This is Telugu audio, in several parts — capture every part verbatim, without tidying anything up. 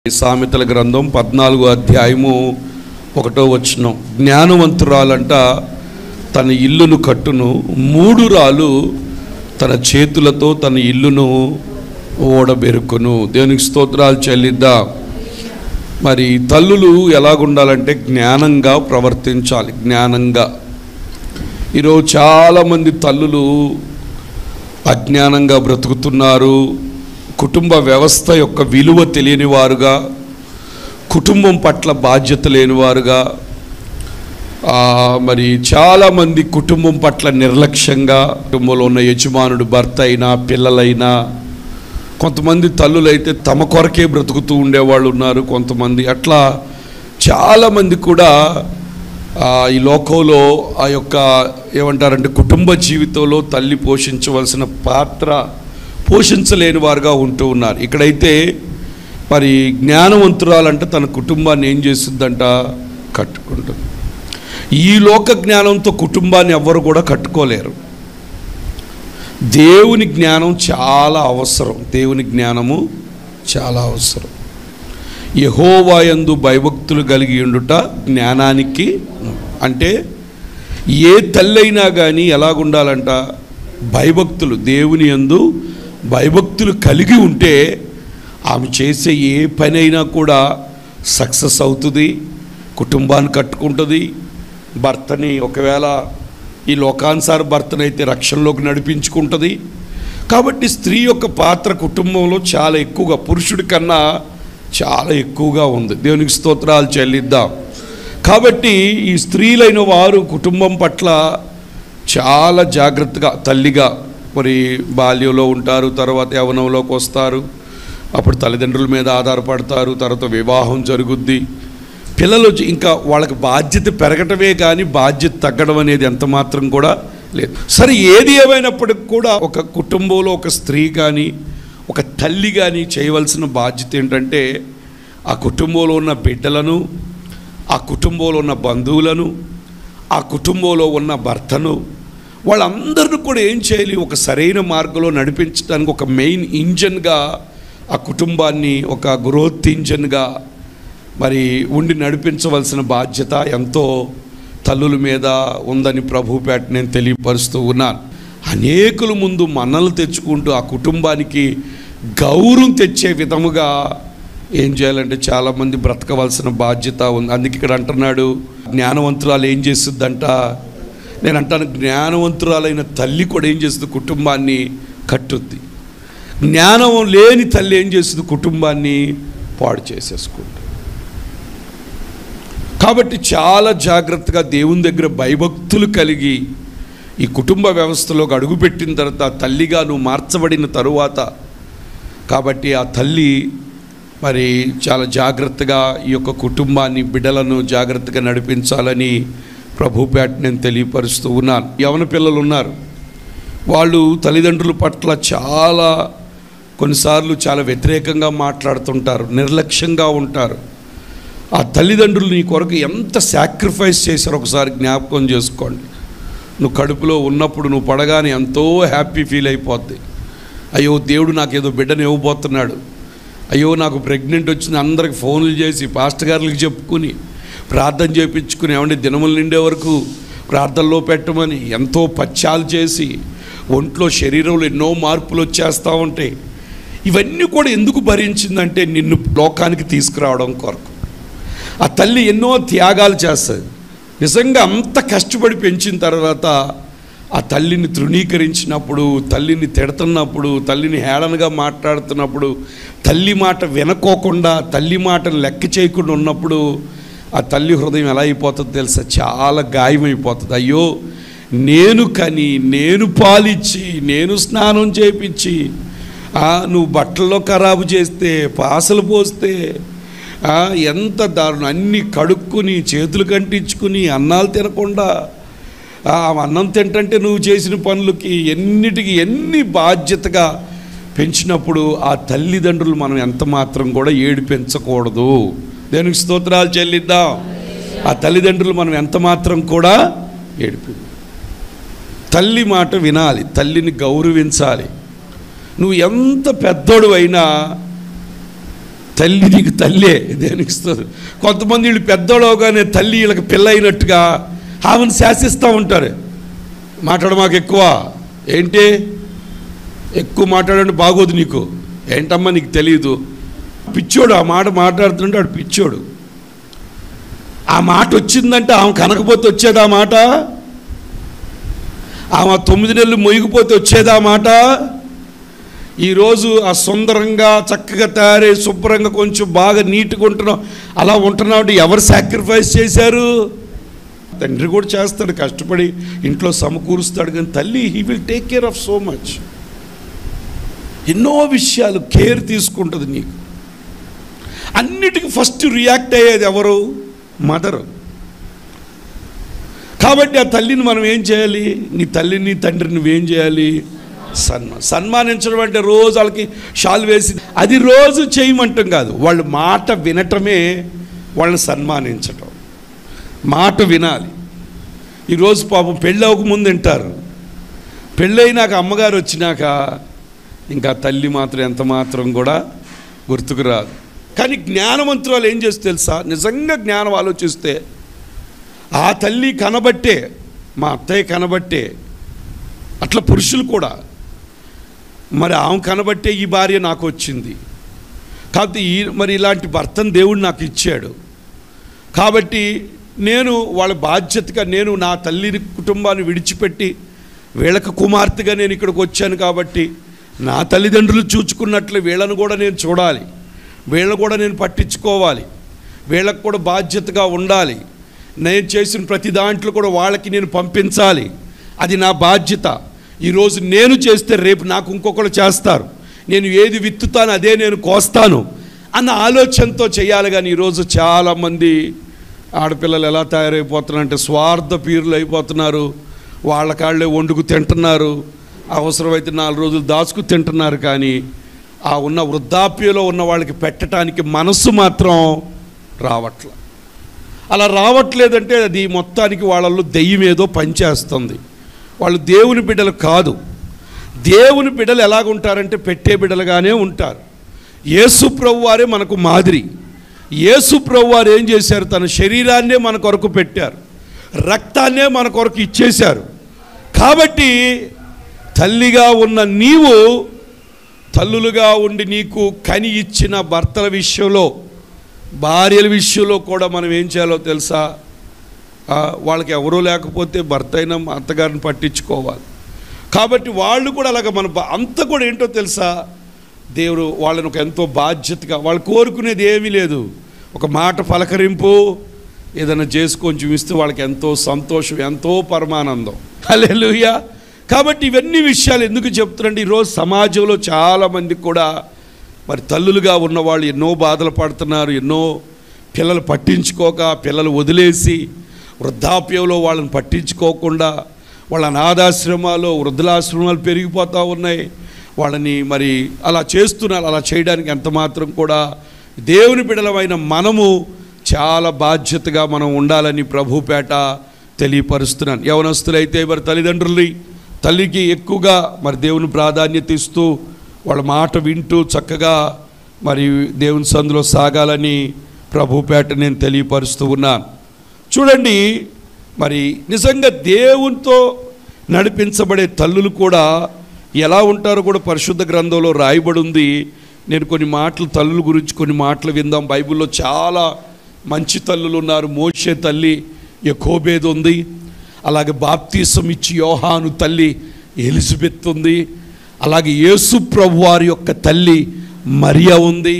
సామెతల గ్రంథం పద్నాలుగో అధ్యాయము ఒకటో వచనం. జ్ఞానవంతురాలంట తన ఇల్లును కట్టును, మూడు రాలు తన చేతులతో తన ఇల్లును ఓడబెరుకును. దేవునికి స్తోత్రాలు చెల్లిద్దాం. మరి తల్లులు ఎలాగుండాలంటే జ్ఞానంగా ప్రవర్తించాలి. జ్ఞానంగా. ఈరోజు చాలామంది తల్లులు అజ్ఞానంగా బ్రతుకుతున్నారు. కుటుంబ వ్యవస్థ యొక్క విలువ తెలియని వారుగా, కుటుంబం పట్ల బాధ్యత లేనివారుగా, మరి చాలామంది కుటుంబం పట్ల నిర్లక్ష్యంగా, కుటుంబంలో ఉన్న యజమానుడు భర్త అయినా పిల్లలైనా, కొంతమంది తల్లులైతే తమ కొరకే బ్రతుకుతూ ఉండేవాళ్ళు ఉన్నారు. కొంతమంది అట్లా చాలామంది కూడా ఈ లోకంలో ఆ యొక్క ఏమంటారంటే కుటుంబ జీవితంలో తల్లి పోషించవలసిన పాత్ర పోషించలేని వారుగా ఉంటూ ఉన్నారు. ఇక్కడైతే మరి జ్ఞానవంతురాలంటే తన కుటుంబాన్ని ఏం చేస్తుందంట? కట్టుకుంటుంది. ఈ లోక జ్ఞానంతో కుటుంబాన్ని ఎవ్వరు కూడా కట్టుకోలేరు. దేవుని జ్ఞానం చాలా అవసరం. దేవుని జ్ఞానము చాలా అవసరం. యెహోవాయందు భయభక్తులు కలిగి ఉండుట జ్ఞానానికి. అంటే ఏ తల్లైనా కానీ ఎలాగుండాలంట? భయభక్తులు, దేవుని యందు భయభక్తులు కలిగి ఉంటే ఆమె చేసే ఏ పని అయినా కూడా సక్సెస్ అవుతుంది, కుటుంబాన్ని కట్టుకుంటుంది. భర్తని ఒకవేళ ఈ లోకానుసార భర్తనైతే రక్షణలోకి నడిపించుకుంటుంది. కాబట్టి స్త్రీ యొక్క పాత్ర కుటుంబంలో చాలా ఎక్కువగా, పురుషుడి కన్నా చాలా ఎక్కువగా ఉంది. దేవునికి స్తోత్రాలు చెల్లిద్దాం. కాబట్టి ఈ స్త్రీలైన వారు కుటుంబం పట్ల చాలా జాగ్రత్తగా, తల్లిగా మరి బాల్యంలో ఉంటారు, తర్వాత యవ్వనంలోకి వస్తారు, అప్పుడు తల్లిదండ్రుల మీద ఆధారపడతారు, తర్వాత వివాహం జరుగుద్ది, పిల్లలు ఇంకా వాళ్ళకి బాధ్యత పెరగటమే కానీ బాధ్యత తగ్గడం అనేది ఎంత మాత్రం కూడా లేదు. సరే, ఏది ఏమైనప్పటికి కూడా ఒక కుటుంబంలో ఒక స్త్రీ కానీ ఒక తల్లి కానీ చేయవలసిన బాధ్యత ఏంటంటే ఆ కుటుంబంలో ఉన్న బిడ్డలను, ఆ కుటుంబంలో ఉన్న బంధువులను, ఆ కుటుంబంలో ఉన్న భర్తను, వాళ్ళందరినీ కూడా ఏం చేయాలి? ఒక సరైన మార్గంలో నడిపించడానికి ఒక మెయిన్ ఇంజన్గా ఆ కుటుంబాన్ని ఒక గ్రోత్ ఇంజన్గా మరి ఉండి నడిపించవలసిన బాధ్యత ఎంతో తల్లుల మీద ఉందని ప్రభుపేట నేను తెలియపరుస్తూ ఉన్నాను. అనేకుల ముందు మన్నలు తెచ్చుకుంటూ ఆ కుటుంబానికి గౌరవం తెచ్చే విధముగా ఏం చేయాలంటే చాలామంది బ్రతకవలసిన బాధ్యత ఉంది. అందుకే ఇక్కడ అంటున్నాడు, జ్ఞానవంతురాలు ఏం చేస్తుందంట? నేను అంటాను, జ్ఞానవంతురాలైన తల్లి కూడా ఏం చేస్తుంది? కుటుంబాన్ని కట్టుద్ది. జ్ఞానం లేని తల్లి ఏం చేస్తుంది? కుటుంబాన్ని పాడు చేసేసుకుంటుంది. కాబట్టి చాలా జాగ్రత్తగా దేవుని దగ్గర భయభక్తులు కలిగి ఈ కుటుంబ వ్యవస్థలోకి అడుగుపెట్టిన తర్వాత తల్లిగా నువ్వు మార్చబడిన తరువాత, కాబట్టి ఆ తల్లి మరి చాలా జాగ్రత్తగా ఈ యొక్క కుటుంబాన్ని, బిడ్డలను జాగ్రత్తగా నడిపించాలని ప్రభుపేట నేను తెలియపరుస్తూ ఉన్నాను. యవన పిల్లలు ఉన్నారు, వాళ్ళు తల్లిదండ్రుల పట్ల చాలా కొన్నిసార్లు చాలా వ్యతిరేకంగా మాట్లాడుతుంటారు, నిర్లక్ష్యంగా ఉంటారు. ఆ తల్లిదండ్రులు నీ కొరకు ఎంత సాక్రిఫైస్ చేశారో ఒకసారి జ్ఞాపకం చేసుకోండి. నువ్వు కడుపులో ఉన్నప్పుడు నువ్వు పడగానే ఎంతో హ్యాపీ ఫీల్ అయిపోద్ది. అయ్యో, దేవుడు నాకు ఏదో బిడ్డను ఇవ్వబోతున్నాడు, అయ్యో నాకు ప్రెగ్నెంట్ వచ్చింది, అందరికి ఫోన్లు చేసి పాస్టర్ గారులకు చెప్పుకుని ప్రార్థన చేయించుకుని, ఏమంటే దినములు నిండే వరకు ప్రార్థనలో పెట్టమని ఎంతో పచ్చాలు చేసి ఒంట్లో శరీరంలో ఎన్నో మార్పులు వచ్చేస్తూ ఉంటాయి. ఇవన్నీ కూడా ఎందుకు భరించిందంటే నిన్ను లోకానికి తీసుకురావడం కొరకు. ఆ తల్లి ఎన్నో త్యాగాలు చేస్తుంది. నిజంగా అంత కష్టపడి పెంచిన తర్వాత ఆ తల్లిని తృణీకరించినప్పుడు, తల్లిని తిడుతున్నప్పుడు, తల్లిని హేళనగా మాట్లాడుతున్నప్పుడు, తల్లి మాట వినకోకుండా, తల్లి మాటను లెక్క చేయకుండా ఉన్నప్పుడు ఆ తల్లి హృదయం ఎలా అయిపోతుందో తెలుసా? చాలా గాయమైపోతుంది. అయ్యో, నేను కని, నేను పాలిచ్చి, నేను స్నానం చేయించి, నువ్వు బట్టల్లో ఖరాబు చేస్తే, పాసలు పోస్తే, ఎంత దారుణం, అన్నీ కడుక్కుని చేతులు కంటించుకుని అన్నాలు తినకుండా అన్నం తింటంటే నువ్వు చేసిన పనులకి ఎన్నిటికి ఎన్ని బాధ్యతగా పెంచినప్పుడు ఆ తల్లిదండ్రులు మనం ఎంత మాత్రం కూడా ఏడిపించకూడదు. దేవునికి స్తోత్రాలు చెల్లిద్దాం. ఆ తల్లిదండ్రులు మనం ఎంత మాత్రం కూడా ఏడిపి, తల్లి మాట వినాలి, తల్లిని గౌరవించాలి. నువ్వు ఎంత పెద్దోడు అయినా తల్లి నీకు తల్లే దేనికి ఇస్తుంది. కొంతమంది వీళ్ళు పెద్దోళ్ళగానే తల్లి వీళ్ళకి పిల్ల అయినట్టుగా ఆమెను శాసిస్తూ ఉంటారు. మాట్లాడ మాకు ఎక్కువ ఏంటి, ఎక్కువ మాట్లాడండి బాగోదు నీకు, ఏంటమ్మా నీకు తెలియదు. పిచ్చోడు ఆ మాట మాట్లాడుతుంటే వాడు పిచ్చోడు. ఆ మాట వచ్చిందంటే ఆమె కనకపోతే వచ్చేదా మాట, ఆమె తొమ్మిది నెలలు మొయ్యిపోతే వచ్చేదా మాట. ఈరోజు ఆ సుందరంగా చక్కగా తయారై శుభ్రంగా కొంచెం బాగా నీట్గా ఉంటున్నాం, అలా ఉంటున్నావు అంటే ఎవరు సాక్రిఫైస్ చేశారు? తండ్రి కూడా చేస్తాడు, కష్టపడి ఇంట్లో సమకూరుస్తాడు. కానీ తల్లి he will take care of so much. ఎన్నో విషయాలు కేర్ తీసుకుంటుంది నీకు. అన్నిటికీ ఫస్ట్ రియాక్ట్ అయ్యేది ఎవరు? మదరు. కాబట్టి ఆ తల్లిని మనం ఏం చేయాలి? నీ తల్లిని తండ్రిని నువ్వేం చేయాలి? సన్మా సన్మానించడం అంటే రోజు వాళ్ళకి షాల్ వేసి అది రోజు చేయమంటాం కాదు, వాళ్ళు మాట వినటమే వాళ్ళని సన్మానించటం. మాట వినాలి. ఈరోజు పాపం పెళ్ళి అవ్వకముందు వింటారు, పెళ్ళైనాక అమ్మగారు వచ్చినాక ఇంకా తల్లి మాత్రం ఎంత మాత్రం కూడా గుర్తుకు రాదు. కానీ జ్ఞానవంతురాలు ఏం చేస్తే తెలుసా, నిజంగా జ్ఞానం ఆలోచిస్తే ఆ తల్లి కనబట్టే, మా అత్తయ్య కనబట్టే, అట్లా పురుషులు కూడా మరి ఆమె కనబట్టే ఈ భార్య నాకు వచ్చింది. కాబట్టి ఈ మరి ఇలాంటి భర్తను దేవుడు నాకు ఇచ్చాడు. కాబట్టి నేను వాళ్ళ బాధ్యతగా నేను నా తల్లిని కుటుంబాన్ని విడిచిపెట్టి వీళ్ళకి కుమార్తెగా నేను ఇక్కడికి వచ్చాను. కాబట్టి నా తల్లిదండ్రులు చూచుకున్నట్లు వీళ్ళను కూడా నేను చూడాలి, వీళ్ళను కూడా నేను పట్టించుకోవాలి, వీళ్ళకు కూడా బాధ్యతగా ఉండాలి. నేను చేసిన ప్రతి దాంట్లో కూడా వాళ్ళకి నేను పంపించాలి, అది నా బాధ్యత. ఈరోజు నేను చేస్తే రేపు నాకు ఇంకొకరు చేస్తారు, నేను ఏది విత్తుతాను అదే నేను కోస్తాను అన్న ఆలోచనతో చేయాలి. కానీ ఈరోజు చాలామంది ఆడపిల్లలు ఎలా తయారైపోతున్నారంటే స్వార్థ పీరులు అయిపోతున్నారు. వాళ్ళ కాళ్ళే వండుకు తింటున్నారు, అవసరమైతే నాలుగు రోజులు దాచుకు తింటున్నారు. కానీ ఆ ఉన్న వృద్ధాప్యంలో ఉన్న వాళ్ళకి పెట్టడానికి మనసు మాత్రం రావట్ల. అలా రావట్లేదంటే అది మొత్తానికి వాళ్ళల్లో దెయ్యం ఏదో పనిచేస్తుంది. వాళ్ళు దేవుని బిడ్డలు కాదు. దేవుని బిడ్డలు ఎలాగుంటారంటే పెట్టే బిడ్డలుగానే ఉంటారు. యేసు ప్రభు వారే మనకు మాదిరి. యేసు ప్రభు వారు ఏం చేశారు? తన శరీరాన్నే మన కొరకు పెట్టారు, రక్తాన్నే మన కొరకు ఇచ్చేశారు. కాబట్టి తల్లిగా ఉన్న నీవు తల్లులుగా ఉండి నీకు కని ఇచ్చిన భర్తల విషయంలో, భార్యల విషయంలో కూడా మనం ఏం చేయాలో తెలుసా? వాళ్ళకి ఎవరో లేకపోతే భర్త అయినా అత్తగారిని పట్టించుకోవాలి. కాబట్టి వాళ్ళు కూడా అలాగ మన అంత కూడా ఏంటో తెలుసా, దేవుడు వాళ్ళని ఒక ఎంతో బాధ్యతగా, వాళ్ళు కోరుకునేది ఏమీ లేదు, ఒక మాట పలకరింపు ఏదైనా చేసి కొంచెం ఇస్తే వాళ్ళకి ఎంతో సంతోషం, ఎంతో పరమానందం. హల్లెలూయా. కాబట్టి ఇవన్నీ విషయాలు ఎందుకు చెప్తున్నారంటే ఈరోజు సమాజంలో చాలామందికి కూడా మరి తల్లులుగా ఉన్నవాళ్ళు ఎన్నో బాధలు పడుతున్నారు. ఎన్నో పిల్లలు పట్టించుకోక, పిల్లలు వదిలేసి వృద్ధాప్యంలో వాళ్ళని పట్టించుకోకుండా వాళ్ళ అనాథాశ్రమాలు, వృద్ధులాశ్రమాలు పెరిగిపోతూ ఉన్నాయి. వాళ్ళని మరి అలా చేస్తున్నారు. అలా చేయడానికి ఎంత మాత్రం కూడా దేవుని బిడ్డలమైన మనము చాలా బాధ్యతగా మనం ఉండాలని ప్రభుపేట తెలియపరుస్తున్నాను. యవనస్తులైతే మరి తల్లిదండ్రుల్ని, తల్లికి ఎక్కువగా మరి దేవుని ప్రాధాన్యత ఇస్తూ వాళ్ళ మాట వింటూ చక్కగా మరి దేవుని సందులో సాగాలని ప్రభుపేట నేను తెలియపరుస్తూ ఉన్నాను. చూడండి, మరి నిజంగా దేవునితో నడిపించబడే తల్లులు కూడా ఎలా ఉంటారో కూడా పరిశుద్ధ గ్రంథంలో రాయబడి ఉంది. నేను కొన్ని మాటలు తల్లుల గురించి కొన్ని మాటలు విందాం. బైబిల్లో చాలా మంచి తల్లులు ఉన్నారు. మోషే తల్లి యెకోబేదు ఉంది, అలాగే బాప్తీసం ఇచ్చి యోహాను తల్లి ఎలిజబెత్ ఉంది, అలాగే యేసు ప్రభువారి యొక్క తల్లి మరియా ఉంది.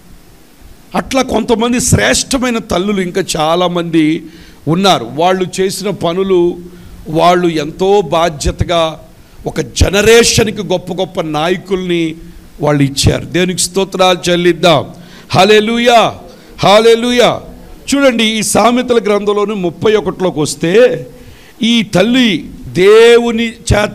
అట్లా కొంతమంది శ్రేష్టమైన తల్లులు ఇంకా చాలామంది ఉన్నారు. వాళ్ళు చేసిన పనులు, వాళ్ళు ఎంతో బాధ్యతగా ఒక జనరేషన్కి గొప్ప గొప్ప నాయకుల్ని వాళ్ళు ఇచ్చారు. దేవునికి స్తోత్రాలు చెల్లిద్దాం. హల్లెలూయా, హల్లెలూయా. చూడండి, ఈ సామెతల గ్రంథంలోని ముప్పై ఒకటిలోకి వస్తే ఈ తల్లి దేవుని చేత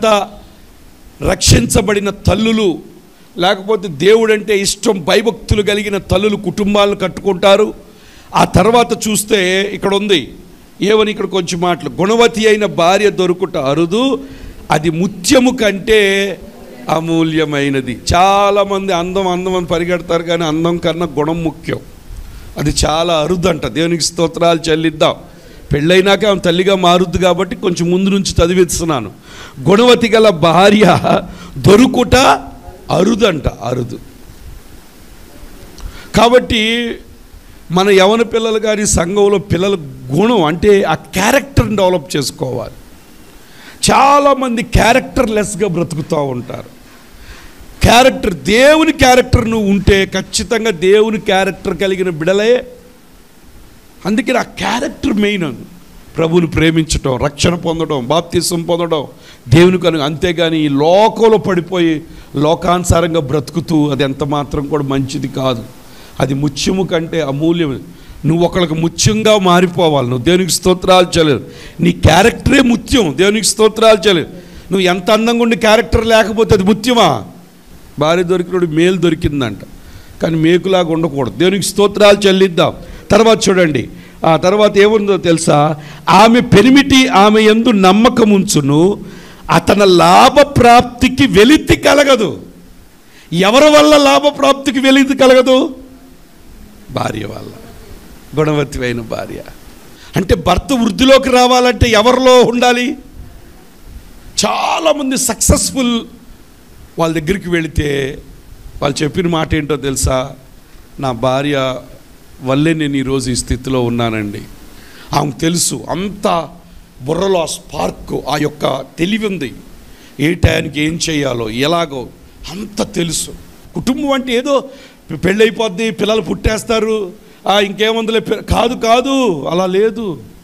రక్షించబడిన తల్లులు, లేకపోతే దేవుడంటే ఇష్టం భయభక్తులు కలిగిన తల్లులు కుటుంబాలను కట్టుకుంటారు. ఆ తర్వాత చూస్తే ఇక్కడ ఉంది ఏమని, ఇక్కడ కొంచెం మాటలు, గుణవతి అయిన భార్య దొరుకుట అరుదు, అది ముత్యము కంటే అమూల్యమైనది. చాలామంది అందం అందం అని పరిగెడతారు, కానీ అందం కన్నా గుణం ముఖ్యం. అది చాలా అరుదంట. దేవునికి స్తోత్రాలు చెల్లిద్దాం. పెళ్ళైనాక ఆమె తల్లిగా మారుద్ది కాబట్టి కొంచెం ముందు నుంచి చదివిస్తున్నాను. గుణవతి గల భార్య దొరుకుట అరుదంట, అరుదు. కాబట్టి మన యవన పిల్లలు కానీ సంఘంలో పిల్లల గుణం అంటే ఆ క్యారెక్టర్ని డెవలప్ చేసుకోవాలి. చాలామంది క్యారెక్టర్ లెస్గా బ్రతుకుతూ ఉంటారు. క్యారెక్టర్, దేవుని క్యారెక్టర్ నువ్వు ఉంటే ఖచ్చితంగా దేవుని క్యారెక్టర్ కలిగిన బిడలే. అందుకని ఆ క్యారెక్టర్ మెయిన్. అని ప్రభువుని ప్రేమించటం, రక్షణ పొందడం, బాప్తిసం పొందడం, దేవుని కను. అంతేగాని ఈ లోకంలో పడిపోయి లోకానుసారంగా బ్రతుకుతూ అది ఎంత మాత్రం కూడా మంచిది కాదు. అది ముత్యము కంటే అమూల్యం. నువ్వు ఒకళ్ళకి ముత్యంగా మారిపోవాలి. నువ్వు దేవునికి స్తోత్రాలు చేయలేదు. నీ క్యారెక్టరే ముత్యం. దేవునికి స్తోత్రాలు చేయలేదు. నువ్వు ఎంత అందంగా ఉండి క్యారెక్టర్ లేకపోతే అది ముత్యమా? భార్య దొరికినోడు మేలు దొరికిందంట, కానీ మేకులాగా ఉండకూడదు. దేవునికి స్తోత్రాలు చెల్లిద్దాం. తర్వాత చూడండి, ఆ తర్వాత ఏముందో తెలుసా? ఆమె పెనిమిటి ఆమె యందు నమ్మకం ఉంచును, అతని లాభప్రాప్తికి వెలితి కలగదు. ఎవరి వల్ల లాభప్రాప్తికి వెలితి కలగదు? భార్య వల్ల. గుణవతి అయిన భార్య. అంటే భర్త వృద్ధిలోకి రావాలంటే ఎవరిలో ఉండాలి? చాలామంది సక్సెస్ఫుల్ వాళ్ళ దగ్గరికి వెళితే వాళ్ళు చెప్పిన మాట ఏంటో తెలుసా? నా భార్య వల్లే నేను ఈరోజు ఈ స్థితిలో ఉన్నానండి. ఆమెకు తెలుసు, అంత బుర్రలో ఆ స్పార్క్, ఆ యొక్క తెలివి ఉంది. ఏ టైంకి ఏం చేయాలో ఎలాగో అంత తెలుసు. కుటుంబం అంటే ఏదో పెళ్ళైపోద్ది, పిల్లలు పుట్టేస్తారు, ఇంకేముందులే, కాదు కాదు అలా లేదు.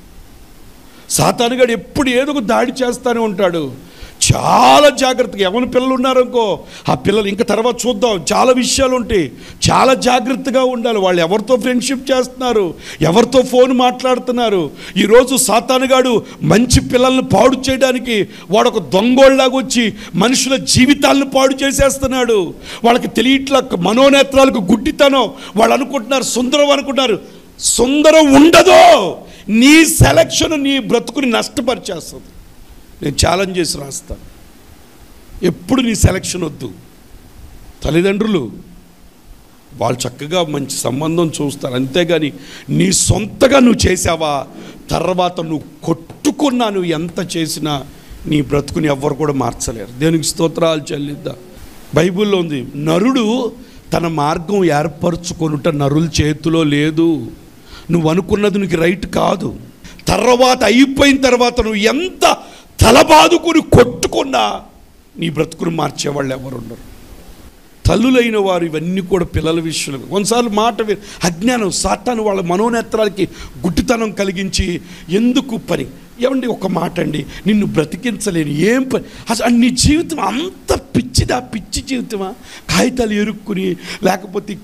సాతానుగాడు ఎప్పుడు ఏదో ఒక దాడి చేస్తూనే ఉంటాడు. చాలా జాగ్రత్తగా. ఎవరి పిల్లలు ఉన్నారనుకో, ఆ పిల్లలు ఇంకా తర్వాత చూద్దాం, చాలా విషయాలు ఉంటాయి. చాలా జాగ్రత్తగా ఉండాలి. వాళ్ళు ఎవరితో ఫ్రెండ్షిప్ చేస్తున్నారు, ఎవరితో ఫోన్ మాట్లాడుతున్నారు. ఈరోజు సాతానుగాడు మంచి పిల్లల్ని పాడు చేయడానికి వాడు ఒక దొంగోళ్ళలాగా వచ్చి మనుషుల జీవితాలను పాడు చేసేస్తున్నాడు. వాళ్ళకి తెలియట్లా, మనోనేత్రాలకు గుడ్డితనం. వాళ్ళు అనుకుంటున్నారు సుందరం అనుకుంటున్నారు. సుందరం ఉండదు. నీ సెలక్షన్ నీ బ్రతుకుని నష్టపరిచేస్తుంది. నేను ఛాలెంజ్ చేసి రాస్తాను, ఎప్పుడు నీ సెలక్షన్ వద్దు. తల్లిదండ్రులు వాళ్ళు చక్కగా మంచి సంబంధం చూస్తారు, అంతేగాని నీ సొంతగా నువ్వు చేసావా, తర్వాత నువ్వు కొట్టుకున్నా, నువ్వు ఎంత చేసినా నీ బ్రతుకుని ఎవ్వరు కూడా మార్చలేరు. దేవునికి స్తోత్రాలు చెల్లిద్దాం. బైబిల్లో ఉంది, నరుడు తన మార్గం ఏర్పరచుకొనుట నరుల చేతిలో లేదు. నువ్వు అనుకున్నది నీకు రైట్ కాదు. తర్వాత అయిపోయిన తర్వాత నువ్వు ఎంత తలబాదుకుని కొట్టుకున్నా నీ బ్రతుకును మార్చేవాళ్ళు ఎవరు ఉండరు. తల్లులైన వారు ఇవన్నీ కూడా పిల్లల విషయంలో కొన్నిసార్లు మాట అజ్ఞానం, సాతాను వాళ్ళ మనోనేత్రాలకి గుడ్డితనం కలిగించి ఎందుకు పని. ఏమండి ఒక మాట అండి, నిన్ను బ్రతికించలేను ఏం పని. అసలు నీ జీవితం అంత పిచ్చిదా? పిచ్చి జీవితమా? కాగితాలు ఎరుక్కుని లేకపోతే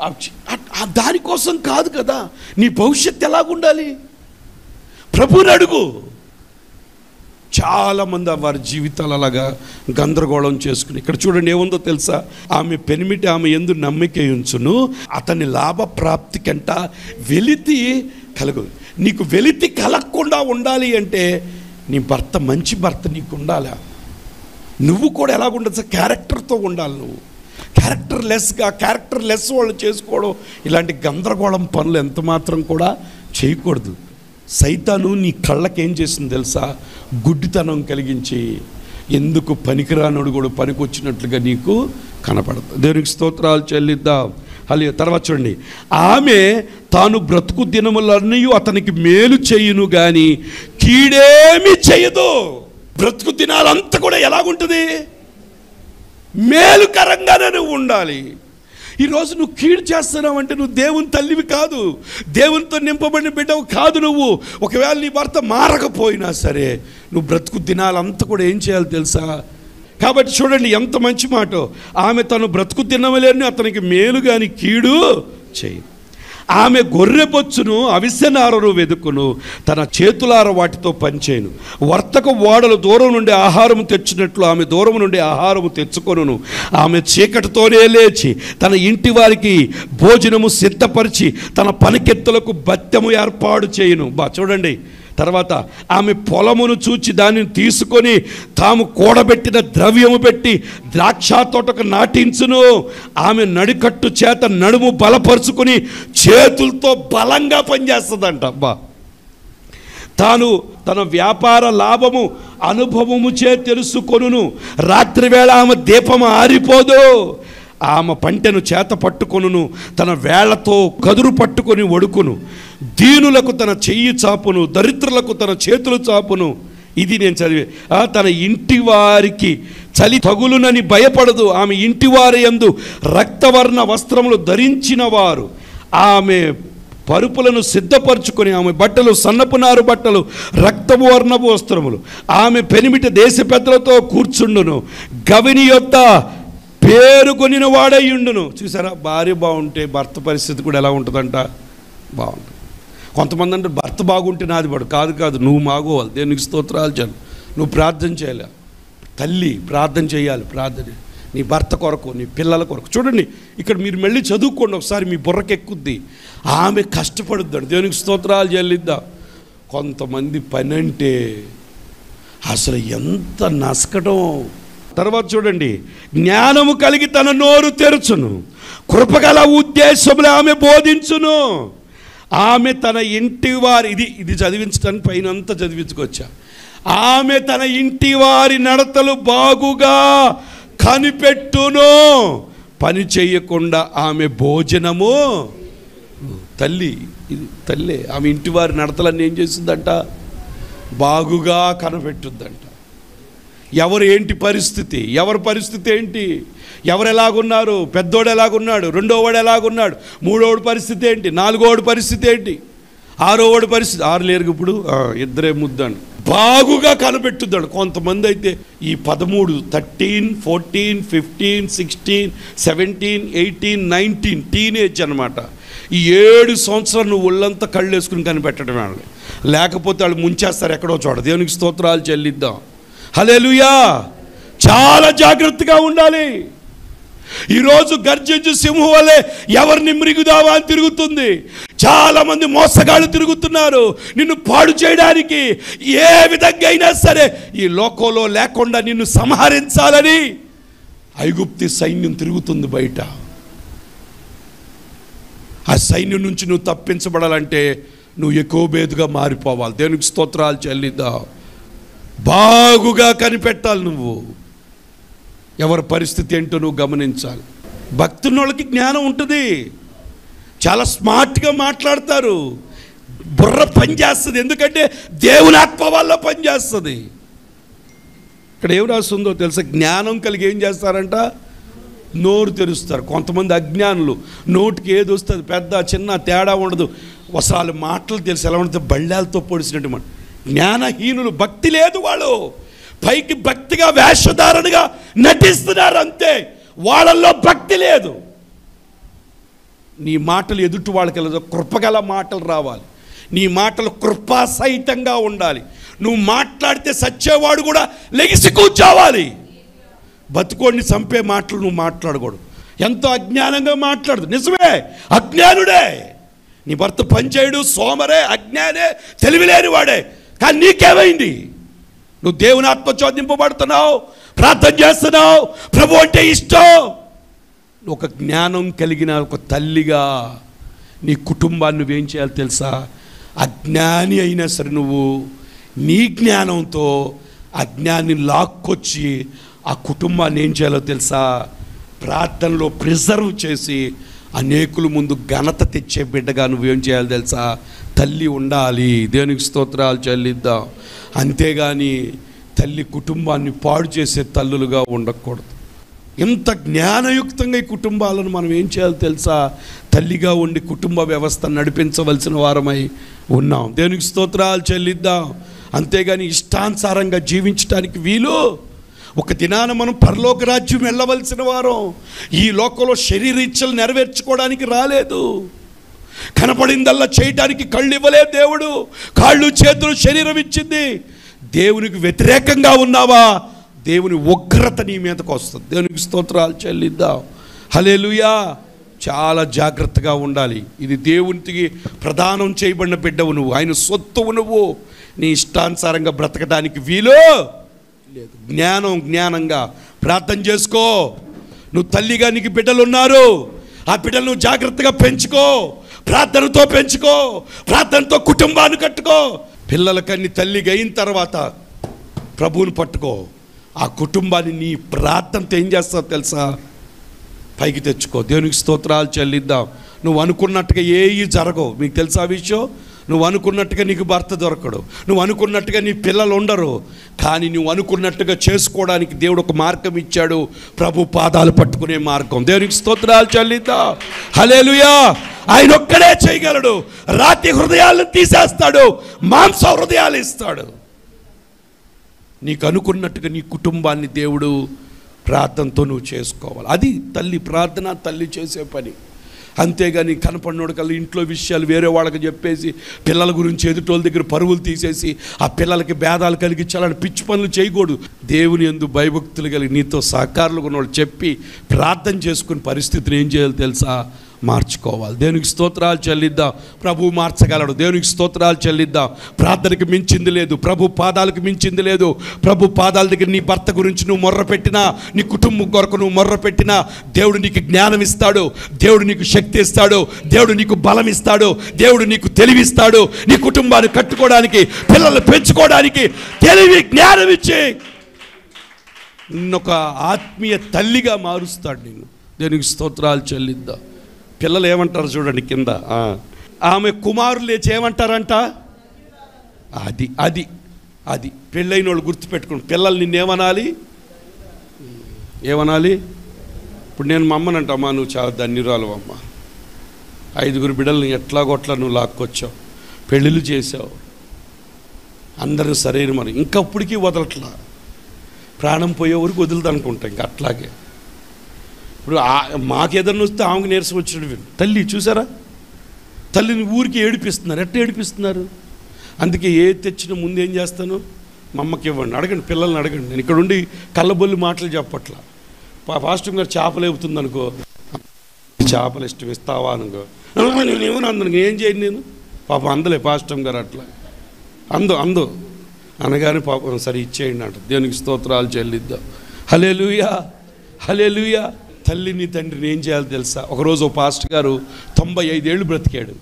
దానికోసం కాదు కదా. నీ భవిష్యత్తు ఎలాగుండాలి? ప్రభువుని అడుగు. చాలామంది వారి జీవితాలు అలాగా గందరగోళం చేసుకుని. ఇక్కడ చూడండి ఏముందో తెలుసా? ఆమె పెనిమిటి ఆమె యందు నమ్మిక ఉంచును, అతని లాభప్రాప్తి కంట వెలితి కలుగు. నీకు వెలితి కలగకుండా ఉండాలి అంటే నీ భర్త మంచి భర్త నీకు ఉండాలి. నువ్వు కూడా ఎలాగుండదు? క్యారెక్టర్తో ఉండాలి. నువ్వు క్యారెక్టర్ లెస్గా, క్యారెక్టర్ లెస్ వాళ్ళు చేసుకోవడం, ఇలాంటి గందరగోళం పనులు ఎంత మాత్రం కూడా చేయకూడదు. సైతాను నీ కళ్ళకేం చేసింది తెలుసా? గుడ్డితనం కలిగించి ఎందుకు పనికిరానుడు కూడా పనికొచ్చినట్లుగా నీకు కనపడదు. దేవునికి స్తోత్రాలు చెల్లిద్దాం. అలా తర్వాత చూడండి, ఆమె తాను బ్రతుకు దినములన్నీ అతనికి మేలు చేయును కానీ కీడేమి చేయదు. బ్రతుకు దినాలంతా కూడా ఎలాగుంటుంది? మేలుకరంగానే నువ్వు ఉండాలి. ఈరోజు నువ్వు కీడు చేస్తున్నావు అంటే నువ్వు దేవుని తల్లివి కాదు, దేవునితో నింపబడిన బిడ్డవు కాదు నువ్వు. ఒకవేళ నీ భర్త మారకపోయినా సరే నువ్వు బ్రతుకు దినాలంతా కూడా ఏం చేయాలి తెలుసా? కాబట్టి చూడండి ఎంత మంచి మాట. ఆమె తను బ్రతుకు తినవలేని అతనికి మేలు కానీ కీడు చేయి. ఆమె గొర్రెబొచ్చును అవిసెనారను వెదుకును, తన చేతులార వాటితో పనిచేయను. వర్తక ఓడలు దూరం నుండి ఆహారము తెచ్చినట్లు ఆమె దూరం నుండి ఆహారము తెచ్చుకొనును. ఆమె చీకటితోనే లేచి తన ఇంటి వారికి భోజనము సిద్ధపరిచి తన పనికెత్తులకు బత్తెము ఏర్పాటు చేయును. బా చూడండి, తర్వాత ఆమె పొలమును చూచి దానిని తీసుకొని తాము కూడబెట్టిన ద్రవ్యము పెట్టి ద్రాక్ష తోటకు నాటించును. ఆమె నడికట్టు చేత నడుము బలపరుచుకొని చేతులతో బలంగా పనిచేస్తుందంట. అబ్బా, తాను తన వ్యాపార లాభము అనుభవము చే తెలుసుకొనును. రాత్రివేళ ఆమె దీపము ఆరిపోదు. ఆమె పంటెను చేత పట్టుకొనును, తన వేళ్లతో కదురు పట్టుకొని వడుకును. దీనులకు తన చెయ్యి చాపును, దరిద్రులకు తన చేతులు చాపును. ఇది నేను చదివే. తన ఇంటి వారికి చలి తగులునని భయపడదు. ఆమె ఇంటి వారి యందు రక్తవర్ణ వస్త్రములు ధరించిన వారు ఆమె పరుపులను సిద్ధపరచుకొని, ఆమె బట్టలు సన్నపునారు బట్టలు, రక్తము వర్ణపు వస్త్రములు. ఆమె పెనిమిటి దేశ పెద్దలతో కూర్చుండును, గవిని యొద్ద పేరు కొనిన వాడయ్యుండును. చూసారా, భార్య బాగుంటే భర్త పరిస్థితి కూడా ఎలా ఉంటుందంట, బాగుంటుంది. కొంతమంది అంటే భర్త బాగుంటే నాది పడు, కాదు కాదు నువ్వు మాగోవాలి. దేవునికి స్తోత్రాలు చాలు. నువ్వు ప్రార్థన చేయాలి, తల్లి ప్రార్థన చేయాలి. ప్రార్థన నీ భర్త కొరకు, నీ పిల్లల కొరకు. చూడండి ఇక్కడ మీరు మళ్ళీ చదువుకోండి ఒకసారి, మీ బుర్రకెక్కుద్ది. ఆమె కష్టపడుద్దాడు. దేవునికి స్తోత్రాలు చెల్లిద్దాం. కొంతమంది పని అంటే అసలు ఎంత నసకటం. తర్వాత చూడండి, జ్ఞానము కలిగి తన నోరు తెరుచును, కృపగల ఉద్దేశములు ఆమె బోధించును. ఆమె తన ఇంటి వారి ఇది ఇది చదివించడానికి పైన అంతా చదివించుకొచ్చా. ఆమె తన ఇంటి వారి నడతలు బాగుగా కనిపెట్టును, పని చేయకుండా ఆమె భోజనము. తల్లి ఇది తల్లి ఆమె ఇంటి వారి నడతలన్నీ ఏం చేస్తుందంట, బాగుగా కనిపెట్టుద్దంట. ఎవరు ఏంటి పరిస్థితి, ఎవరి పరిస్థితి ఏంటి, ఎవరు ఎలాగున్నారు, పెద్దోడు ఎలాగున్నాడు, రెండోవాడు ఎలాగున్నాడు, మూడోవాడు పరిస్థితి ఏంటి, నాలుగోవాడు పరిస్థితి ఏంటి, ఆరోవాడు పరిస్థితి. ఆరు లేరు ఇప్పుడు, ఇద్దరే ముద్దండి. బాగుగా కనిపెట్టుద్దాడు. కొంతమంది అయితే ఈ పదమూడు thirteen fourteen fifteen sixteen seventeen eighteen nineteen teenage అనమాట. ఈ ఏడు సంవత్సరాలు నువ్వు ఒళ్ళంతా కళ్ళు వేసుకుని కనిపెట్టడం వాళ్ళు, లేకపోతే వాళ్ళు ముంచేస్తారు ఎక్కడో చోట. దేవునికి స్తోత్రాలు చెల్లిద్దాం. హల్లెలూయా. చాలా జాగ్రత్తగా ఉండాలి. ఈరోజు గర్జించు సింహం వలె ఎవరిని మృగుదావా అని తిరుగుతుంది. చాలామంది మోసగాళ్ళు తిరుగుతున్నారు నిన్ను పాడు చేయడానికి. ఏ విధంగా అయినా సరే ఈ లోకంలో లేకుండా నిన్ను సంహరించాలని ఐగుప్తి సైన్యం తిరుగుతుంది బయట. ఆ సైన్యం నుంచి నువ్వు తప్పించబడాలంటే నువ్వు ఎకోబేదుగా మారిపోవాలి. దేవునికి స్తోత్రాలు చెల్లిద్దాం. బాగుగా కనిపెట్టాలి. నువ్వు ఎవరి పరిస్థితి ఏంటో నువ్వు గమనించాలి. భక్తున్నోళ్ళకి జ్ఞానం ఉంటుంది, చాలా స్మార్ట్గా మాట్లాడతారు, బుర్ర పనిచేస్తుంది. ఎందుకంటే దేవుని ఆత్మ వల్ల పనిచేస్తుంది. ఇక్కడ ఏం రాస్తుందో తెలుసా, జ్ఞానం కలిగి ఏం చేస్తారంట, నోరు తెరుస్తారు. కొంతమంది అజ్ఞానులు నోటికి ఏది వస్తుంది, పెద్ద చిన్న తేడా ఉండదు. వసరాలు మాటలు తెలిసి ఎలా ఉంటుంది, బళ్ళాలతో పొడిచినట్టు. మన జ్ఞానహీనులు, భక్తి లేదు, వాళ్ళు పైకి భక్తిగా వేషధారణగా నటిస్తున్నారు అంతే, వాళ్ళల్లో భక్తి లేదు. నీ మాటలు ఎదుటి వాళ్ళకి వెళ్ళదు, కృపగల మాటలు రావాలి. నీ మాటలు కృపాసహితంగా ఉండాలి. నువ్వు మాట్లాడితే సచ్చేవాడు కూడా లెగిసి కూర్చోవాలి. బతుకోడిని చంపే మాటలు నువ్వు మాట్లాడకూడదు. ఎంతో అజ్ఞానంగా మాట్లాడదు, నిజమే, అజ్ఞానుడే. నీ భర్త పనిచేయడు, సోమరే, అజ్ఞానే, తెలివిలేని వాడే. కానీ నీకేమైంది? నువ్వు దేవుని ఆత్మ చోదింపబడుతున్నావు, ప్రార్థన చేస్తున్నావు, ప్రభు అంటే ఇష్టం. ఒక జ్ఞానం కలిగిన ఒక తల్లిగా నీ కుటుంబాన్ని నువ్వేం చేయాలి తెలుసా? అజ్ఞాని అయినా సరే నువ్వు నీ జ్ఞానంతో అజ్ఞాన్ని లాక్కొచ్చి ఆ కుటుంబాన్ని ఏం చేయాలో తెలుసా? ప్రార్థనలో ప్రిజర్వ్ చేసి అనేకుల ముందు ఘనత తెచ్చే బిడ్డగా నువ్వేం చేయాలి తెలుసా? తల్లి ఉండాలి. దేవునికి స్తోత్రాలు చెల్లిద్దాం. అంతేగాని తల్లి కుటుంబాన్ని పాడు చేసే తల్లులుగా ఉండకూడదు. ఎంత జ్ఞానయుక్తంగా ఈ కుటుంబాలను మనం ఏం చేయాలి తెలుసా? తల్లిగా ఉండి కుటుంబ వ్యవస్థ నడిపించవలసిన వారమై ఉన్నాం. దేవునికి స్తోత్రాలు చెల్లిద్దాం. అంతేగాని ఇష్టానుసారంగా జీవించడానికి వీలు. ఒక దినాన మనం పరలోక రాజ్యం వెళ్ళవలసిన వారం. ఈ లోకంలో శరీర ఇచ్చలు నెరవేర్చుకోవడానికి రాలేదు. కనపడిందల్లా చేయటానికి కళ్ళు ఇవ్వలేదు దేవుడు. కాళ్ళు చేతులు శరీరం ఇచ్చింది. దేవునికి వ్యతిరేకంగా ఉన్నావా, దేవుని ఉగ్రత నీ మీదకు వస్తుంది. దేవునికి స్తోత్రాలు చెల్లిద్దాం. హల్లెలూయా. చాలా జాగ్రత్తగా ఉండాలి. ఇది దేవునికి ప్రదానం చేయబడిన బిడ్డవు నువ్వు, ఆయన సొత్తువు నువ్వు. నీ ఇష్టానుసారంగా బ్రతకడానికి వీలు లేదు. జ్ఞానం జ్ఞానంగా ప్రార్థన చేసుకో. నువ్వు తల్లిగా నీకు బిడ్డలు ఉన్నారు, ఆ బిడ్డలు నువ్వు జాగ్రత్తగా పెంచుకో, ప్రార్థనతో పెంచుకో, ప్రార్థనతో కుటుంబాన్ని కట్టుకో. పిల్లలకన్నీ తల్లిగా అయిన తర్వాత ప్రభువుని పట్టుకో. ఆ కుటుంబాన్ని నీ ప్రార్థనతో ఏం చేస్తావు తెలుసా? పైకి తెచ్చుకో. దేవునికి స్తోత్రాలు చెల్లిద్దాం. నువ్వు అనుకున్నట్టుగా ఏవి జరగవు. మీకు తెలుసా విషయం? నువ్వు అనుకున్నట్టుగా నీకు భర్త దొరకడు, నువ్వు అనుకున్నట్టుగా నీ పిల్లలు ఉండరు. కానీ నువ్వు అనుకున్నట్టుగా చేసుకోవడానికి దేవుడు ఒక మార్గం ఇచ్చాడు, ప్రభు పాదాలు పట్టుకునే మార్గం. దేవునికి స్తోత్రాలు చెల్లిద్దాం. హల్లెలూయా. ఆయన ఒక్కడే చేయగలడు. రాతి హృదయాలను తీసేస్తాడు, మాంస హృదయాలు ఇస్తాడు. నీకు అనుకున్నట్టుగా నీ కుటుంబాన్ని దేవుడు ప్రార్థనతో నువ్వు చేసుకోవాలి. అది తల్లి ప్రార్థన, తల్లి చేసే పని. అంతేగాని కనపడినోడు కల్లా ఇంట్లో విషయాలు వేరే వాళ్ళకి చెప్పేసి పిల్లల గురించి ఎదుటోళ్ళ దగ్గర పరువులు తీసేసి ఆ పిల్లలకి భేదాలు కలిగించాలని పిచ్చి పనులు చేయకూడదు. దేవుని యందు భయభక్తులు కలిగి నీతో సహకారులు ఉన్నవాళ్ళు చెప్పి ప్రార్థన చేసుకునే పరిస్థితిని ఏం చేయాలి తెలుసా? మార్చుకోవాలి. దేవునికి స్తోత్రాలు చెల్లిద్దాం. ప్రభు మార్చగలడు. దేవునికి స్తోత్రాలు చెల్లిద్దాం. ప్రార్థనకి మించింది లేదు, ప్రభు పాదాలకు మించింది లేదు. ప్రభు పాదాల దగ్గర నీ భర్త గురించి నువ్వు మొర్ర పెట్టినా, నీ కుటుంబం కొరకు నువ్వు మొర్ర పెట్టినా దేవుడు నీకు జ్ఞానం ఇస్తాడు, దేవుడు నీకు శక్తి ఇస్తాడు, దేవుడు నీకు బలం ఇస్తాడు, దేవుడు నీకు తెలివిస్తాడు. నీ కుటుంబాన్ని కట్టుకోవడానికి, పిల్లలు పెంచుకోవడానికి తెలివి జ్ఞానం ఇచ్చి నిన్నొక ఆత్మీయ తల్లిగా మారుస్తాడు నిన్ను. దేవునికి స్తోత్రాలు చెల్లిద్దాం. పిల్లలు ఏమంటారు చూడండి కింద, ఆమె కుమారులు లేచి ఏమంటారంట? అది అది అది పెళ్ళైన వాళ్ళు గుర్తుపెట్టుకుని పిల్లలు నిన్నేమనాలి? ఏమనాలి? ఇప్పుడు నేను మా అమ్మనంట, అమ్మా నువ్వు చాలా ధన్యురాలు అమ్మ, ఐదుగురు బిడ్డలను ఎట్లాగొట్లా నువ్వు లాక్కొచ్చావు, పెళ్ళిళ్ళు చేసావు, అందరూ సరైన మరి ఇంకప్పటికీ వదలట్లా, ప్రాణం పోయే వరకు వదులుతా అనుకుంటా. ఇంకా అట్లాగే ఇప్పుడు మాకేదన్నా వస్తే ఆమెకు నీరసం వచ్చినట్టు తల్లి చూసారా? తల్లిని ఊరికి ఏడిపిస్తున్నారు. ఎట్లా ఏడిపిస్తున్నారు? అందుకే ఏ తెచ్చిన ముందు ఏం చేస్తాను, మా అమ్మకి ఇవ్వండి, అడగండి, పిల్లల్ని అడగండి. నేను ఇక్కడ ఉండి కళ్ళబొల్లి మాటలు చెప్పట్లా. ఫాస్టింగ్ గారు చేపలు అవుతుంది అనుకో, చేపలు ఇష్టం ఇస్తావా అనుకో, నేను ఏమని అందను, ఏం చేయను నేను. పాపం అందలే ఫాస్టింగ్ గారు అట్లా అందు అందు అనగానే పాపం సరే ఇచ్చేయండి అంట. దేవునికి స్తోత్రాలు చెల్లిద్దాం. హల్లెలూయా, హల్లెలూయా. తల్లిని తండ్రిని ఏం చేయాలి తెలుసా? ఒకరోజు ఓ పాస్టర్ గారు తొంభై ఐదేళ్ళు బ్రతికాడు.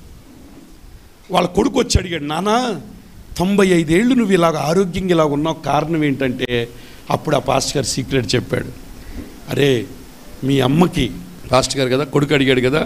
వాళ్ళ కొడుకు వచ్చి అడిగాడు, నాన్న తొంభై ఐదేళ్ళు నువ్వు ఇలాగ ఆరోగ్యంగా ఇలాగ ఉన్నావు, కారణం ఏంటంటే అప్పుడు ఆ పాస్టర్ గారు సీక్రెట్ చెప్పాడు. అరే మీ అమ్మకి, పాస్టర్ గారు కదా కొడుకు అడిగాడు కదా,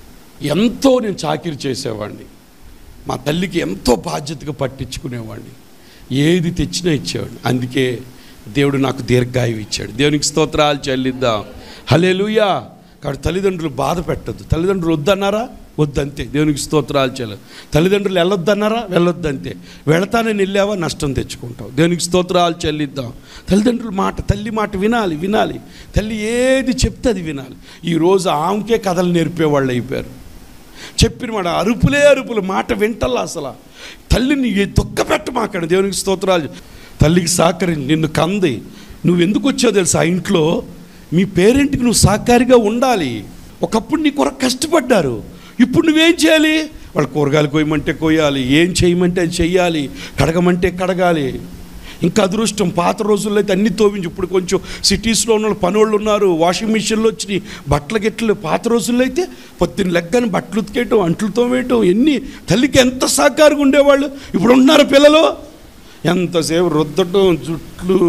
ఎంతో నేను చాకిరీ చేసేవాడిని, మా తల్లికి ఎంతో బాధ్యతగా పట్టించుకునేవాడిని, ఏది తెచ్చినా ఇచ్చేవాడిని, అందుకే దేవుడు నాకు దీర్ఘాయువు ఇచ్చాడు. దేవునికి స్తోత్రాలు చెల్లిద్దాం. హల్లెలూయా. కాబట్టి తల్లిదండ్రులు బాధ పెట్టద్దు. తల్లిదండ్రులు వద్దన్నారా? వద్దంతే. దేవునికి స్తోత్రాలు చేయలేదు. తల్లిదండ్రులు వెళ్ళొద్దన్నారా? వెళ్ళొద్దంతే. వెళతానని వెళ్ళావా నష్టం తెచ్చుకుంటావు. దేవునికి స్తోత్రాలు చెల్లిద్దాం. తల్లిదండ్రుల మాట, తల్లి మాట వినాలి వినాలి తల్లి ఏది చెప్తే అది వినాలి. ఈరోజు ఆమెకే కథలు నేర్పేవాళ్ళు అయిపోయారు. చెప్పిన మాట అరుపులే అరుపులు, మాట వింటల్లా. అసలు తల్లిని దుఃఖ పెట్టమాకండి. దేవునికి స్తోత్రాలు. తల్లికి సహకరించి నిన్ను కంది, నువ్వు ఎందుకు వచ్చావు తెలుసా? ఆ ఇంట్లో మీ పేరెంట్కి నువ్వు సహకారిగా ఉండాలి. ఒకప్పుడు నీ కొరకు కష్టపడ్డారు, ఇప్పుడు నువ్వేం చేయాలి? వాళ్ళు కూరగాయలు కోయమంటే కోయాలి, ఏం చేయమంటే అది చెయ్యాలి, కడగమంటే కడగాలి. ఇంకా అదృష్టం పాత రోజుల్లో అయితే అన్ని తోవించి, ఇప్పుడు కొంచెం సిటీస్లో ఉన్న పనోళ్ళు ఉన్నారు, వాషింగ్ మిషన్లు వచ్చినాయి, బట్టలు గిట్టలు. పాత రోజుల్లో అయితే పొద్దున్న లెగ్గని బట్టలు ఉతికేయటం, అంట్లు తోమేయటం, ఎన్ని తల్లికి ఎంత సహకారంగా ఉండేవాళ్ళు. ఇప్పుడు ఉంటున్నారు పిల్లలు ఎంతసేపు రుద్దటం, జుట్లు.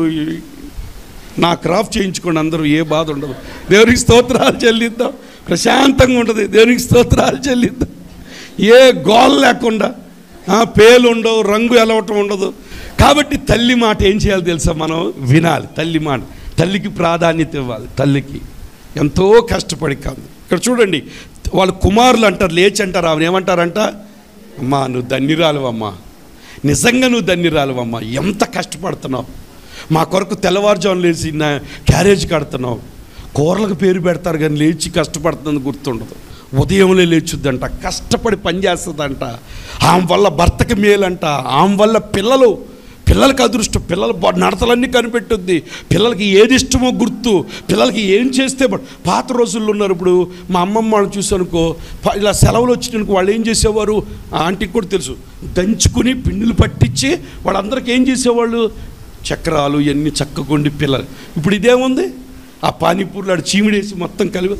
నా క్రాఫ్ట్ చేయించుకోండి అందరూ, ఏ బాధ ఉండదు. దేవునికి స్తోత్రాలు చెల్లిద్దాం. ప్రశాంతంగా ఉంటుంది. దేవునికి స్తోత్రాలు చెల్లిద్దాం. ఏ గోల్ లేకుండా, పేలు ఉండవు, రంగు ఎలవటం ఉండదు. కాబట్టి తల్లి మాట ఏం చేయాలి తెలుసా? మనం వినాలి. తల్లి మాట, తల్లికి ప్రాధాన్యత ఇవ్వాలి. తల్లికి ఎంతో కష్టపడి కాదు. ఇక్కడ చూడండి, వాళ్ళ కుమారులు అంటారు, లేచి అంటారు, ఆమె ఏమంటారంట? అమ్మా నువ్వు ధన్యురాలువమ్మా, నిజంగా నువ్వు ధన్యురాలువమ్మా, ఎంత కష్టపడుతున్నావు, మా కొరకు తెల్లవారుజామున లేచి నా క్యారేజ్ కడుతున్నావు. కూరలకు పేరు పెడతారు కానీ లేచి కష్టపడుతుంది గుర్తుండదు. ఉదయంలో లేచుద్దంట, కష్టపడి పనిచేస్తుందంట. ఆమె వల్ల భర్తకి మేలంట, ఆమె వల్ల పిల్లలు పిల్లలకి అదృష్టం, పిల్లల నడతలన్నీ కనిపెట్టుద్ది, పిల్లలకి ఏది ఇష్టమో గుర్తు, పిల్లలకి ఏం చేస్తే. పాత రోజుల్లో ఉన్నారు. ఇప్పుడు మా అమ్మమ్మ వాళ్ళు చూసానుకో, ఇలా సెలవులు వచ్చినానుకో వాళ్ళు ఏం చేసేవారు, ఆ ఆంటీకి కూడా తెలుసు, దంచుకుని పిండిలు పట్టించి వాళ్ళందరికీ ఏం చేసేవాళ్ళు, చక్రాలు ఇవన్నీ చక్కకుండి పిల్లలు. ఇప్పుడు ఇదేముంది, ఆ పానీపూర్లు ఆడు చీమిడేసి మొత్తం కలిపి.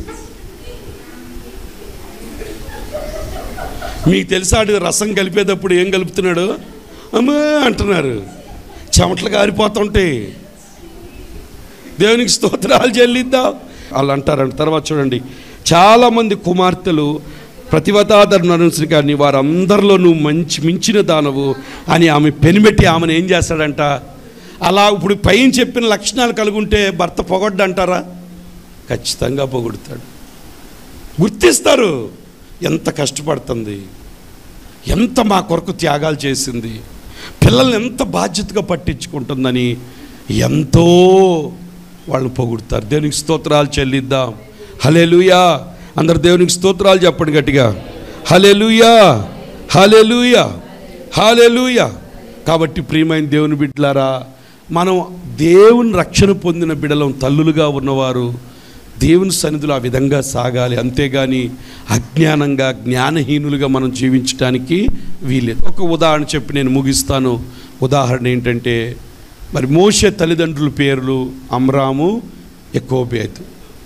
మీకు తెలుసా ఆడు రసం కలిపేటప్పుడు ఏం కలుపుతున్నాడు, అమ్మా అంటున్నారు, చెమటలు కారిపోతుంటాయి. దేవునికి స్తోత్రాలు చెల్లిద్దాం వాళ్ళు అంటారంట. తర్వాత చూడండి, చాలామంది కుమార్తెలు ప్రతివతాధర్మనుసుని కానీ వారందరిలో నువ్వు మంచి మించిన దానవు అని ఆమె పెనిపెట్టి ఆమెను ఏం చేస్తాడంట, అలా ఇప్పుడు పైన చెప్పిన లక్షణాలు కలుగుంటే భర్త పొగడ్డంటారా, ఖచ్చితంగా పొగుడుతాడు. గుర్తిస్తారు ఎంత కష్టపడుతుంది, ఎంత మా కొరకు త్యాగాలు చేసింది, పిల్లల్ని ఎంత బాధ్యతగా పట్టించుకుంటుందని ఎంతో వాళ్ళని పొగుడుతారు. దేవునికి స్తోత్రాలు చెల్లిద్దాం. హల్లెలూయా. అందరు దేవునికి స్తోత్రాలు చెప్పండి గట్టిగా. హల్లెలూయా, హల్లెలూయా, హల్లెలూయా. కాబట్టి ప్రియమైన దేవుని బిడ్డలారా, మనం దేవుని రక్షణ పొందిన బిడ్డలం, తల్లులుగా ఉన్నవారు దేవుని సన్నిధిలో ఆ విధంగా సాగాలి. అంతేగాని అజ్ఞానంగా జ్ఞానహీనులుగా మనం జీవించడానికి వీలేదు. ఒక ఉదాహరణ చెప్పి నేను ముగిస్తాను. ఉదాహరణ ఏంటంటే, మరి మోషే తల్లిదండ్రుల పేర్లు అమ్రాము, యెకోబేదు.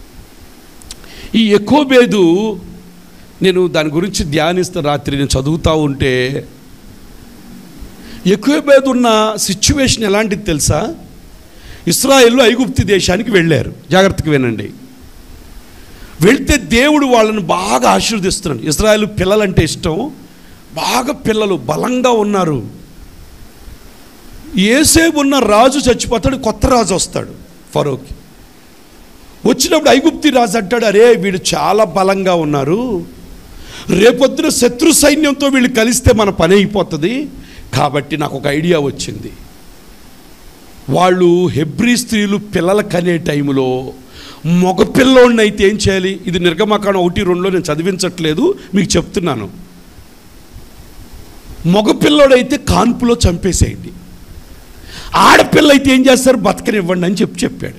ఈ యెకోబేదు నేను దాని గురించి ధ్యానిస్తున్న రాత్రి నేను చదువుతూ ఉంటే, యెకోబేదు ఉన్న సిచ్యువేషన్ ఎలాంటిది తెలుసా, ఇశ్రాయేలు ఐగుప్తు దేశానికి వెళ్ళారు. జాగ్రత్తగా వినండి. వెళ్తే దేవుడు వాళ్ళని బాగా ఆశీర్వదిస్తున్నాడు. ఇశ్రాయేలు పిల్లలంటే ఇష్టం, బాగా పిల్లలు బలంగా ఉన్నారు. యోసేపు ఉన్న రాజు చచ్చిపోతాడు, కొత్త రాజు వస్తాడు ఫరోకి. వచ్చినప్పుడు ఐగుప్తి రాజు అంటాడు, అరే వీడు చాలా బలంగా ఉన్నారు, రేపొద్దున శత్రు సైన్యంతో వీళ్ళు కలిస్తే మన పని అయిపోతుంది, కాబట్టి నాకు ఒక ఐడియా వచ్చింది. వాళ్ళు హెబ్రీ స్త్రీలు పిల్లలు కనే టైంలో మగపిల్లోడిని అయితే ఏం చేయాలి, ఇది నిర్గమకాండం ఒకటి రెండులో నేను చదివించట్లేదు, మీకు చెప్తున్నాను. మగపిల్లోడైతే కాన్పులో చంపేసేయండి, ఆడపిల్ల అయితే ఏం చేస్తారు, బతకనివ్వండి అని చెప్పి చెప్పాడు.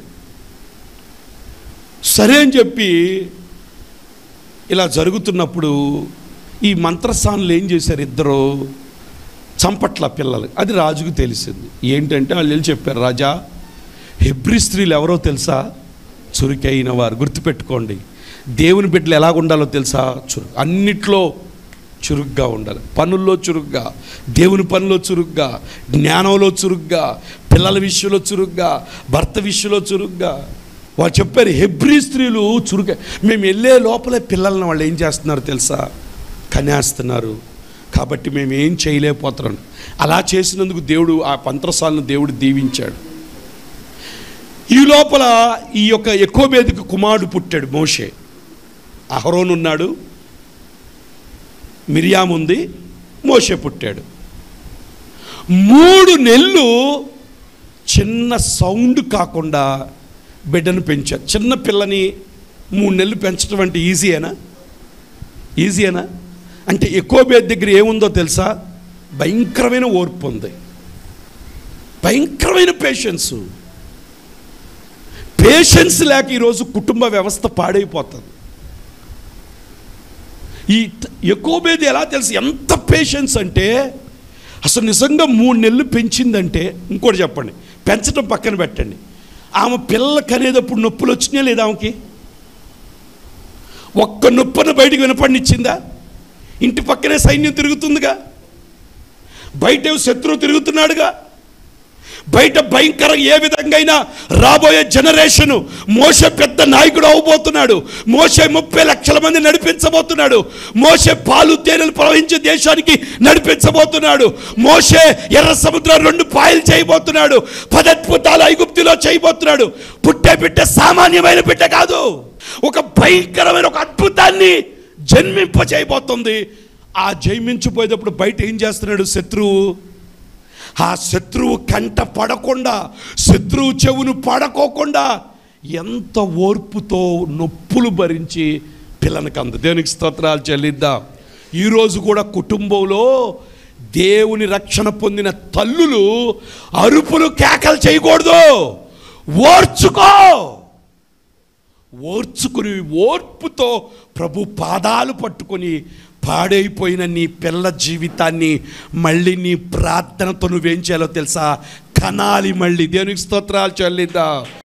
సరే అని చెప్పి ఇలా జరుగుతున్నప్పుడు ఈ మంత్రస్థానులు ఏం చేశారు, ఇద్దరు చంపట్ల పిల్లలు. అది రాజుకు తెలిసింది. ఏంటంటే వాళ్ళు వెళ్ళి చెప్పారు, రాజా హెబ్రీ స్త్రీలు ఎవరో తెలుసా, చురుకైన వారు. గుర్తుపెట్టుకోండి, దేవుని బిడ్డలు ఎలాగ ఉండాలో తెలుసా, చురు అన్నిట్లో చురుగ్గా ఉండాలి. పనుల్లో చురుగ్గా, దేవుని పనిలో చురుగ్గా, జ్ఞానంలో చురుగ్గా, పిల్లల విషయంలో చురుగ్గా, భర్త విషయంలో చురుగ్గా. వాళ్ళు చెప్పారు హెబ్రీ స్త్రీలు చురుగ్గా. మేము వెళ్ళే లోపలే పిల్లల్ని వాళ్ళు ఏం చేస్తున్నారు తెలుసా, కనేస్తున్నారు, కాబట్టి మేము ఏం చేయలేకపోతున్నాం. అలా చేసినందుకు దేవుడు ఆ మంత్రసాలను దేవుడు దీవించాడు. ఈ లోపల ఈ యొక్క యెకోబేదుకు కుమారుడు పుట్టాడు, మోషే. అహరోను ఉన్నాడు, మిరియాము ఉంది, మోషే పుట్టాడు. మూడు నెలలు చిన్న సౌండ్ కాకుండా బిడ్డను పెంచారు. చిన్న పిల్లని మూడు నెలలు పెంచడం అంటే ఈజీయేనా, ఈజీయేనా అంటే యెకోబేదు దగ్గర ఏముందో తెలుసా, భయంకరమైన ఓర్పు ఉంది, భయంకరమైన పేషెన్సు. పేషెన్స్ లేక ఈరోజు కుటుంబ వ్యవస్థ పాడైపోతుంది. ఈ యెకోబేదు ఎలా తెలుసు ఎంత పేషెన్స్ అంటే, అసలు నిజంగా మూడు నెలలు పెంచిందంటే, ఇంకోటి చెప్పండి, పెంచడం పక్కన పెట్టండి, ఆమె పిల్లలు కనేటప్పుడు నొప్పులు వచ్చినాయా లేదా, ఆమెకి ఒక్క నొప్పును బయటికి వినపడినిచ్చిందా? ఇంటి పక్కనే సైన్యం తిరుగుతుందిగా, బయట శత్రువు తిరుగుతున్నాడుగా, బయట భయంకరం ఏ విధంగా అయినా రాబోయే జనరేషను మోషే పెద్ద నాయకుడు అవబోతున్నాడు. మోషే ముప్పై లక్షల మంది నడిపించబోతున్నాడు. మోషే పాలు తేనెలు ప్రవహించే దేశానికి నడిపించబోతున్నాడు. మోషే ఎర్ర సముద్రం రెండు పాయలు చేయబోతున్నాడు. పదద్భుతాలు ఐగుప్తులో చేయబోతున్నాడు. పుట్టే బిడ్డ సామాన్యమైన బిడ్డ కాదు, ఒక భయంకరమైన ఒక అద్భుతాన్ని జన్మింప చేయబోతుంది. ఆ జన్మించిపోయేటప్పుడు బయట ఏం చేస్తున్నాడు శత్రువు, ఆ శత్రువు కంట పడకుండా, శత్రువు చెవును పడకోకుండా ఎంత ఓర్పుతో నొప్పులు భరించి పిల్లనికి అంద. దేవునికి స్తోత్రాలు చెల్లిద్దాం. ఈరోజు కూడా కుటుంబంలో దేవుని రక్షణ పొందిన తల్లులు అరుపులు కేకలు చేయకూడదు. ఓర్చుకో, ఓర్చుకుని ఓర్పుతో ప్రభు పాదాలు పట్టుకొని పాడైపోయిన నీ పిల్ల జీవితాన్ని మళ్ళీ నీ ప్రార్థనతో నువ్వేం చేయాలో తెలుసా? కనాలి. మళ్ళీ దేవునికి స్తోత్రాలు చెల్లిద్దాం.